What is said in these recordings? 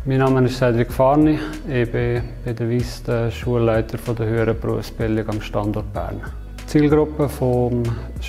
Mein Name ist Cedric Farni, ich bin bei der Wyss der Schulleiter der höheren Berufsbildung am Standort Bern. Die Zielgruppe vom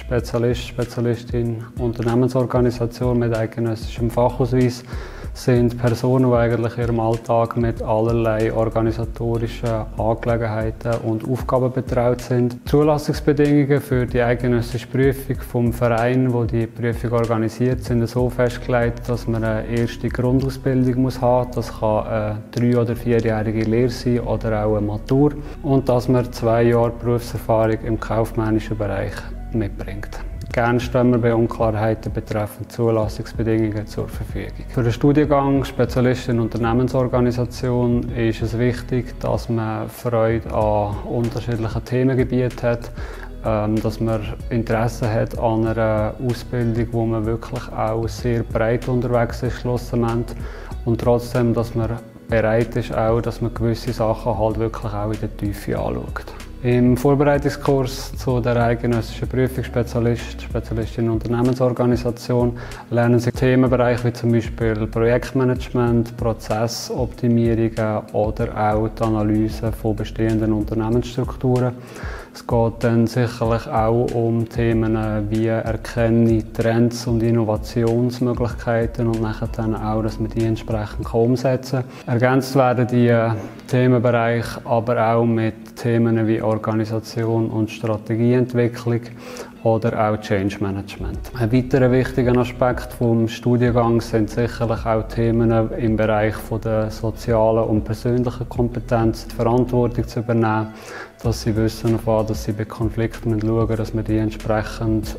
Spezialistin Unternehmensorganisation mit eidgenössischem Fachausweis sind Personen, die eigentlich in ihrem Alltag mit allerlei organisatorischen Angelegenheiten und Aufgaben betraut sind. Die Zulassungsbedingungen für die eidgenössische Prüfung vom Verein, wo die Prüfung organisiert, sind so festgelegt, dass man eine erste Grundausbildung haben muss. Das kann eine 3- oder 4-jährige Lehre sein oder auch eine Matur. Und dass man 2 Jahre Berufserfahrung im kaufmännischen Bereich mitbringt. Gerne stehen wir bei Unklarheiten betreffend Zulassungsbedingungen zur Verfügung. Für den Studiengang Spezialist in Unternehmensorganisation ist es wichtig, dass man Freude an unterschiedlichen Themengebieten hat, dass man Interesse hat an einer Ausbildung, wo man wirklich auch sehr breit unterwegs ist schlussendlich, und trotzdem, dass man bereit ist, auch, dass man gewisse Sachen halt wirklich auch in der Tiefe anschaut. Im Vorbereitungskurs zu der eidgenössischen Prüfung Spezialistin in Unternehmensorganisation lernen Sie Themenbereiche wie zum Beispiel Projektmanagement, Prozessoptimierungen oder auch die Analyse von bestehenden Unternehmensstrukturen. Es geht dann sicherlich auch um Themen wie Erkenne Trends und Innovationsmöglichkeiten und nachher dann auch, dass man die entsprechend umsetzen kann. Ergänzt werden die Themenbereiche aber auch mit Themen wie Organisation und Strategieentwicklung oder auch Change Management. Ein weiterer wichtiger Aspekt des Studiengangs sind sicherlich auch Themen im Bereich der sozialen und persönlichen Kompetenz, die Verantwortung zu übernehmen, dass sie wissen, dass sie bei Konflikten schauen müssen, dass man die entsprechend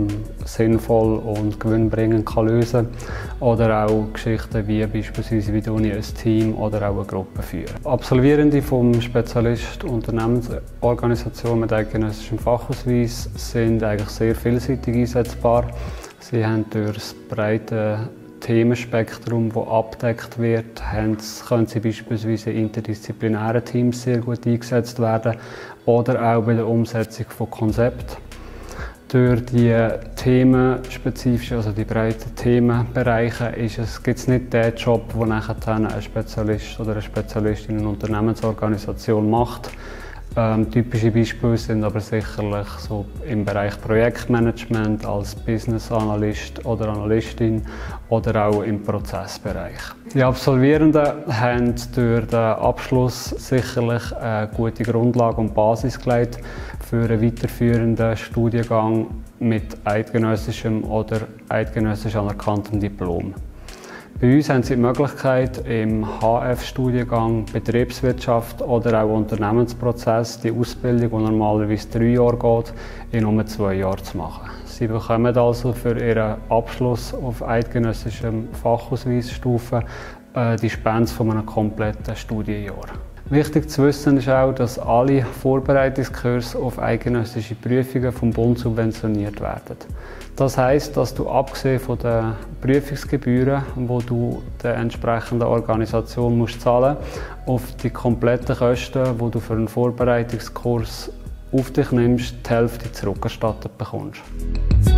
sinnvoll und gewinnbringend lösen kann. Oder auch Geschichten wie beispielsweise, wie ich ein Team oder auch eine Gruppe führen. Absolvierende vom Spezialist Unternehmensorganisation mit eidgenössischem Fachausweis sind eigentlich sehr vielseitig einsetzbar. Sie haben durch das breite Themenspektrum, das abgedeckt wird, können sie beispielsweise in interdisziplinären Teams sehr gut eingesetzt werden oder auch bei der Umsetzung von Konzepten. Durch die themenspezifischen, also die breiten Themenbereiche, gibt es nicht den Job, den nachher ein Spezialist oder eine Spezialistin in einer Unternehmensorganisation macht. Typische Beispiele sind aber sicherlich so im Bereich Projektmanagement als Business Analyst oder Analystin oder auch im Prozessbereich. Die Absolvierenden haben durch den Abschluss sicherlich eine gute Grundlage und Basis gelegt für einen weiterführenden Studiengang mit eidgenössischem oder eidgenössisch anerkanntem Diplom. Bei uns haben Sie die Möglichkeit, im HF-Studiengang Betriebswirtschaft oder auch Unternehmensprozess die Ausbildung, die normalerweise 3 Jahre geht, in nur 2 Jahren zu machen. Sie bekommen also für Ihren Abschluss auf eidgenössischem Fachausweisstufe die Dispens von einem kompletten Studienjahr. Wichtig zu wissen ist auch, dass alle Vorbereitungskurse auf eidgenössische Prüfungen vom Bund subventioniert werden. Das heisst, dass du abgesehen von den Prüfungsgebühren, die du der entsprechenden Organisation musst zahlen musst, auf die kompletten Kosten, die du für einen Vorbereitungskurs auf dich nimmst, die Hälfte zurückerstattet bekommst.